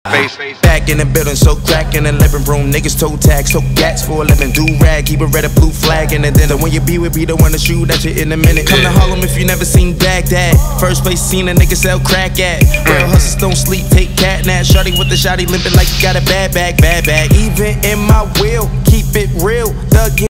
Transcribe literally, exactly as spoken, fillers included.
Face. Back in the building, so crack in the living room. Niggas toe tag, so gats for a living. Do rag, keep a red or blue flag in the dinner. When you be with be the one to shoot at you in a minute. Come to Harlem if you never seen Baghdad. First place seen a nigga sell crack at. Real hustlers don't sleep, take cat naps. Shorty with the shotty limping like you got a bad bag, bad bag. Even in my will, keep it real. Thug